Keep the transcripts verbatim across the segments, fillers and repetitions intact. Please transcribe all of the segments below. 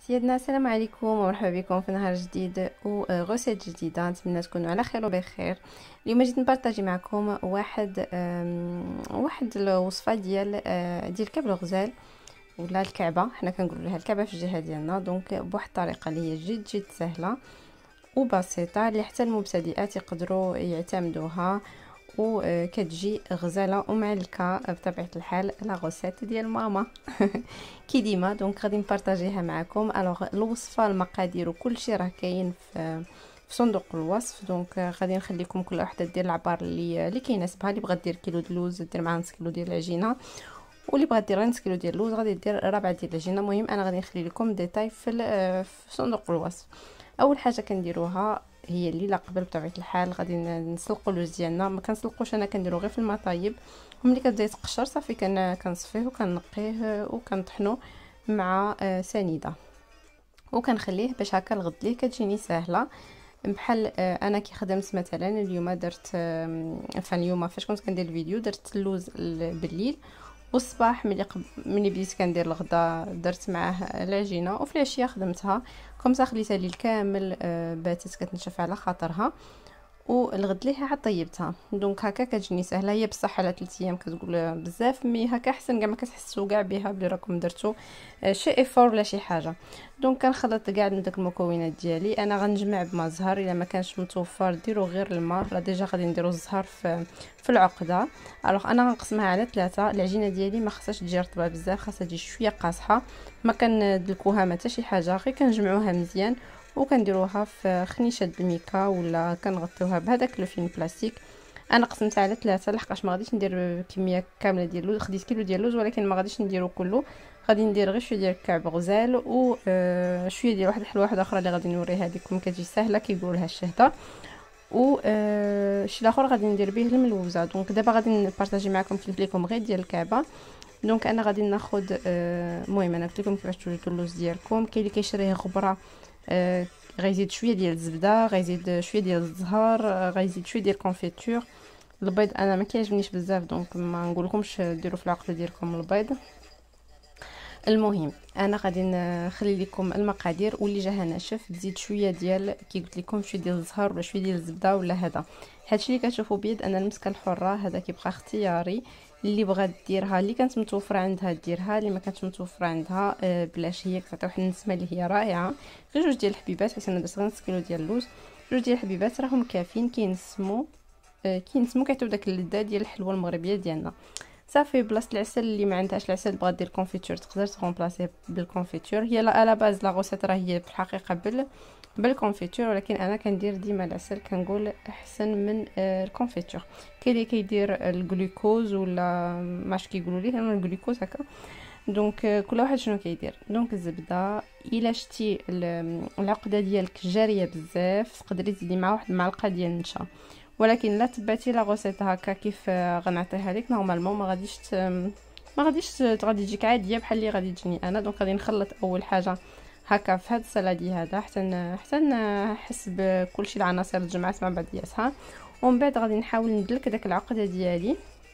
سيادنا السلام عليكم ومرحبا بكم في نهار جديد وغوسيت جديده. نتمنى تكونوا على خير وبخير. اليوم جيت نبارطاجي معكم واحد واحد الوصفه ديال آه، ديال كعب الغزال ولا الكعبه. حنا كنقولوا لها الكعبه في الجهه ديالنا. دونك بواحد الطريقه اللي هي جد جد سهله وبسيطه اللي حتى المبتدئات يقدروا يعتمدوها، وكتجي غزاله ومعلكه بطبيعه الحال لا غوسيت ديال ماما كي ديما. دونك غادي نبارطاجيها معكم. الوغ الوصفه المقادير وكل شيء راه كاين في في صندوق الوصف. دونك غادي نخليكم كل وحده دير العبار اللي اللي كيناسبها. اللي بغات دير كيلو د اللوز دير معاه نص كيلو ديال العجينه، واللي بغات دير نص كيلو ديال اللوز غادي دير ربعه ديال العجينه. المهم انا غادي نخلي لكم ديتاي في في صندوق الوصف. اول حاجه كنديروها هي الليله قبل بطبيعه الحال غادي نسلقوا اللوز ديالنا. ما كنسلقوش، انا كنديرو غير في الماء طايب، وملي كتبدا يتقشر صافي كن كنصفيه وكنقيه وكنطحنو مع سنيده وكنخليه باش هكا الغد ليه كتجيني سهله. بحال انا كي خدمت مثلا اليوم درت فاليوم فاش كنت كندير الفيديو درت اللوز بالليل، والصباح ملي قب... ملي بديت كندير الغدا درت معاه العجينه، وفي العشيه خدمتها كومسا خليتها ليل كامل باتت كتنشف على خاطرها، والغد ليها عاد طيبتها. دونك هكا كتجيني سهله. هي بصح على ثلاث ايام كتقول بزاف، مي هكا احسن كاع ما كتحسوا كاع بها بلي راكم درتو شي ايفور ولا شي حاجه. دونك كنخلط كاع داك المكونات ديالي. انا غنجمع بما زهر، الا ما كانش متوفر ديروا غير الماء. راه ديجا غادي نديروا الزهر في في العقده. الوغ انا غنقسمها على ثلاثه. العجينه ديالي ما خصهاش تجي رطبه بزاف، خاصها تجي شويه قاصحه، ما كندلكوها ما حتى شي حاجه، غير كنجمعوها مزيان وكنديروها في خنيشه الميكا ولا كنغطيوها بهذاك الفيلم بلاستيك. انا قسمتها على ثلاثه لحقاش ما غاديش ندير كميه كامله ديال اللوز. خديت كيلو ديال اللوز ولكن ما غاديش نديرو كله، غادي ندير غير شويه ديال كعب غزال وشويه ديال واحد الحلوه واحده اخرى اللي غادي نوريها لكم كتجي سهله كيقولوا لها الشهده، و شي الاخر غادي ندير به الملوزه. دونك دابا غادي نبارطاجي معكم كيف لكم غير ديال الكعبه. دونك انا غادي ناخذ المهم انا قلت لكم كيفاش توجدوا اللوز ديالكم. كاين اللي كيشريه غبره غيزيد شويه ديال الزبده، غيزيد شويه ديال الزهر، غيزيد شويه ديال الكونفيتور. البيض انا ما كيعجبنيش بزاف، دونك ما نقولكمش ديروا في العقله ديالكم البيض. المهم انا غادي نخلي لكم المقادير، واللي جاها ناشف تزيد شويه ديال كي قلت لكم شويه ديال الزهر ولا شويه ديال الزبده ولا هذا. هادشي اللي كتشوفوا بيض انا المسكه الحره، هذا كيبقى اختياري. اللي بغات ديرها اللي كانت متوفره عندها ديرها، اللي ما كانتش متوفره عندها بلاش. هي كتعطي واحد النسمه اللي هي رائعه. غير جوج ديال الحبيبات، حيت انا درت غير نص كيلو ديال اللوز. جوج ديال الحبيبات راهم كافيين، كينسمو كينسمو كيعطيو داك اللذه ديال الحلوه المغربيه ديالنا. صافي بلاصه العسل اللي ما عندهاش العسل بغات دير كونفيتور تقدر تغومبلاسي بالكونفيتور. هي لا على باز لا غوسيت راه هي في الحقيقه بال بالكونفيتور، ولكن انا كندير ديما العسل، كنقول احسن من الكونفيتور. كاين اللي كيدير الجلوكوز ولا ماش كيقولوا ليه انا الجلوكوز هكا. دونك كل واحد شنو كيدير. دونك الزبده الا شتي العقده ديالك جاريه بزاف تقدري تزيدي مع واحد المعلقه ديال النشا، ولكن لا تبعتي لا غوسيت هكا كيف غنعطيها لك نورمالمون ما غاديش ت... ما غاديش غادي تجيك عاديه بحال اللي غادي تجيني انا. دونك غادي نخلط اول حاجه هكا في هذا السلادي هذا حتى حتى نحس بكلشي العناصر تجمعات مع بعضياتها، ومن بعد غادي نحاول ندلك داك العقده ديالي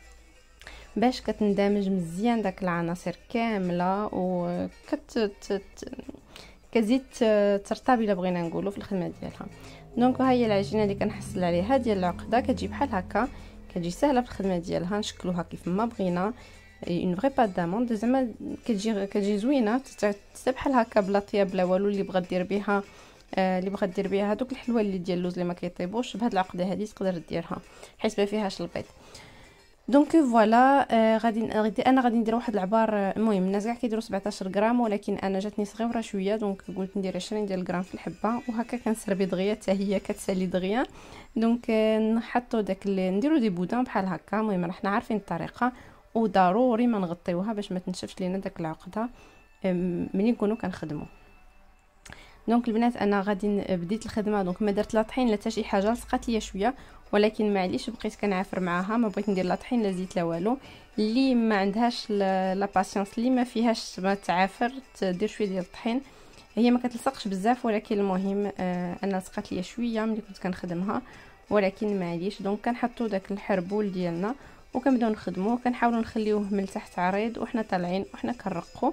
باش كتندمج مزيان داك العناصر كامله وكت كتزيد ترطب الا بغينا نقولوا في الخدمه ديالها. دونك ها هي العجينه اللي كنحصل عليها ديال العقده، كتجي بحال هكا، كتجي سهله في الخدمه ديالها. نشكلوها كيف ما بغينا، اون فري بات داموند زعما كتجي كتجي زوينه حتى بحال هكا بلا طياب بلا والو. اللي بغات دير بها آه اللي بغات دير بها هذوك الحلوه اللي ديال اللوز اللي ما كيطيبوش بهاد العقده هذه تقدر ديرها حيت ما فيهاش البيض. دونك فوالا آه غادي انا غادي ندير واحد العبار. المهم الناس كاع كيديروا سبعطاش غرام، ولكن انا جاتني صغيره شويه دونك قلت ندير عشرين ديال الغرام في الحبه، وهكا كنسربي دغيا حتى هي كتسالي دغيا. دونك آه نحطوا داك نديروا دي بودان بحال هكا. المهم حنا عارفين الطريقه، وضروري ما نغطيوها باش ما تنشفش لينا داك العقده ملي نكونوا كنخدموا. دونك البنات انا غادي بديت الخدمه. دونك ما درت لا طحين لا حتى شي حاجه، لصقات ليا شويه ولكن معليش بقيت كنعافر معاها، ما بغيت ندير لا طحين لا زيت لا والو. اللي ما عندهاش لا باسيونس اللي ما فيهاش ما تعافر تدير شويه ديال الطحين. هي ما كتلصقش بزاف، ولكن المهم آه انا لصقات ليا شويه ملي كنت كنخدمها، ولكن معليش. دونك كنحطوا داك الحربول ديالنا وكنبداو نخدموه، كنحاولوا نخليوه من تحت عريض وحنا طالعين وحنا كنرقوا.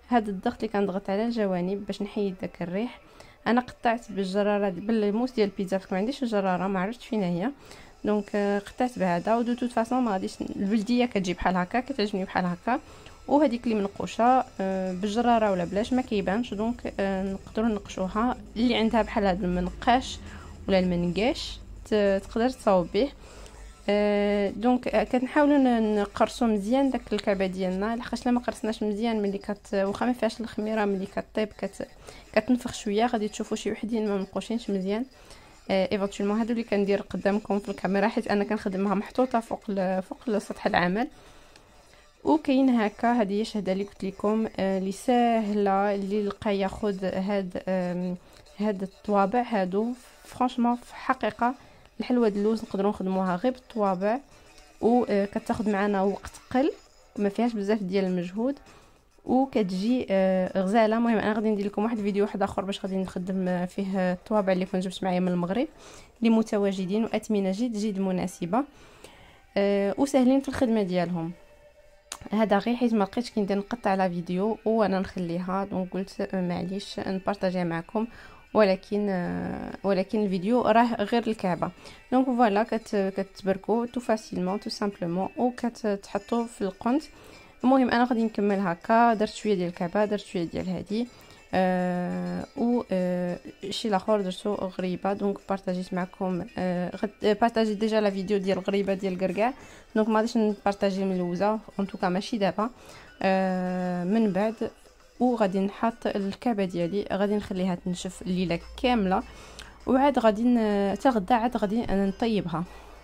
هذا الضغط اللي كنضغط على الجوانب باش نحيد داك الريح. انا قطعت بالجراره بالموس ديال البيتزا، فما عنديش الجراره، ما عرفتش فين هي، دونك قطعت بهذا. ودو توت فاصون ما غاديش البلديه كتجي بحال هكا، كتعجبني بحال هكا. وهذيك اللي منقوشه بالجراره ولا بلاش ما كيبانش، دونك نقدروا نقشوها. اللي عندها بحال هذا المنقاش ولا المنقاش تقدر تصاوب به. دونك كنحاولوا نقرصوا مزيان داك الكعبه ديالنا، لحقاش لما قرصناش مزيان ملي كت واخا ما فيهاش الخميره ملي كطيب كت... كتنفخ شويه. غادي تشوفوا شي وحدين ما منقوشينش مزيان. ايفونتوالمون هادو اللي كندير قدامكم في الكاميرا، حيت انا كنخدمها محطوطه فوق ال... فوق سطح العمل. وكاين هكا، هذه هي الشهده اللي قلت لكم اللي ساهله، اللي لقى ياخذ هاد هاد الطوابع هادو. فرانشمون في حقيقه الحلوى د اللوز نقدروا نخدموها غير بالطوابع، وكتاخذ معنا وقت قل، ما فيهاش بزاف ديال المجهود، وكتجي غزاله. المهم انا غادي ندير لكم واحد الفيديو واحد اخر باش غادي نخدم فيه الطوابع اللي كنت جبت معايا من المغرب اللي متواجدين، واثمنه جد جد مناسبه وسهلين في الخدمه ديالهم. هذا غير حيت ما لقيتش كي ندير نقطع على فيديو وانا نخليها، دونك قلت معليش نبارطاجيها معكم، ولكن ولكن الفيديو راه غير الكعبه. دونك فوالا كتبركو تو فاسيلمون تو سامبلومون وكتحطوا في القنت. المهم انا غادي نكمل هكا، درت شويه ديال الكعبه، درت شويه ديال هذه آه و آه شي لاخر درتو غريبه. دونك بارطاجيت معكم آه غد بارطاجي ديجا لا فيديو ديال الغريبه ديال الكركاع، دونك ما غاديش نبارطاجي ملوزه ان توكا ماشي دابا آه من بعد. وغادي نحط الكعبه ديالي، غادي نخليها تنشف الليله كامله، وعاد غادي حتى غدا عاد غادي نطيبها.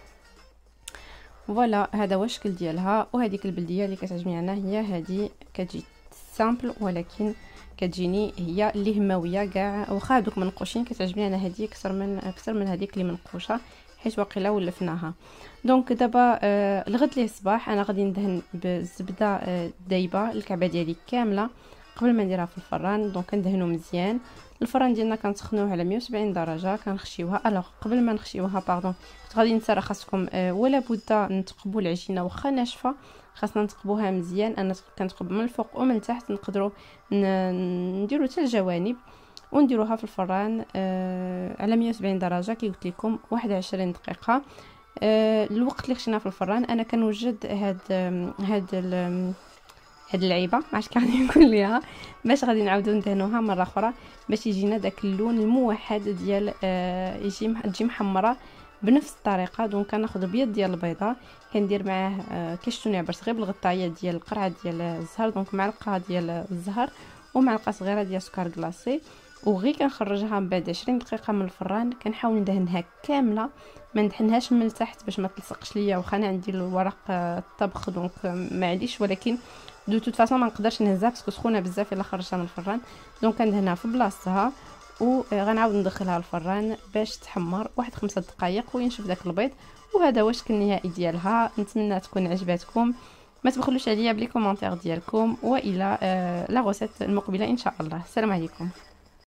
فوالا هذا هو الشكل ديالها. وهذيك البلديه اللي كتعجبني انا هي هذه، كتجي سامبل ولكن كتجيني هي اللي هماويه كاع، واخا هذوك منقوشين كتعجبني انا هذه اكثر من اكثر من هذيك اللي منقوشه، حيت واقيلا ولفناها. دونك دابا آه الغد ليه الصباح انا غادي ندهن بالزبده آه دايبه الكعبه ديالي كامله قبل ما نديرها في الفران. دونك كندهنو مزيان. الفران ديالنا كنسخنوه على مية وسبعين درجه، كنخشيوها. الوغ قبل ما نخشيوها باردون كنت غادي ننسى، راه خاصكم آه ولا بد نتقبوا العجينه واخا ناشفه، خاصنا نتقبوها مزيان. انا كنتقب من الفوق ومن تحت، نقدروا نديروا حتى الجوانب ونديروها في الفران آه على مية وسبعين درجه كي قلت لكم واحد وعشرين دقيقه. آه الوقت اللي خشينا في الفران انا كنوجد هاد هاد هاد اللعيبه ما عرفتش كيفاش نقول ليها، باش غادي نعاودو ندهنوها مره اخرى باش يجينا داك اللون الموحد ديال آه يجي تجي محمره بنفس الطريقه. دونك كناخذ البيض ديال البيضه كندير معاه آه كيشتوني عبرت غير بالغطايه ديال القرعه ديال الزهر، دونك معلقه ديال الزهر ومعلقه صغيره ديال سكر كلاصي، وغير كنخرجها من بعد عشرين دقيقه من الفران. كنحاول ندهنها كامله، ما ندهنهاش من التحت باش ما تلصقش ليا، واخا انا عندي الورق الطبخ دونك معليش، ولكن دو توت فاصون ما نقدرش نهزها باسكو سخونه بزاف الا خرجتها من الفران. دونك كندهنها في بلاصتها وغنعاود ندخلها الفران باش تحمر واحد خمسة دقائق وينشف داك البيض. وهذا هو الشكل النهائي ديالها. نتمنى تكون عجبتكم، ما تبخلوش عليا بلي كومونتير ديالكم، والى لا غوسيت المقبله ان شاء الله. السلام عليكم.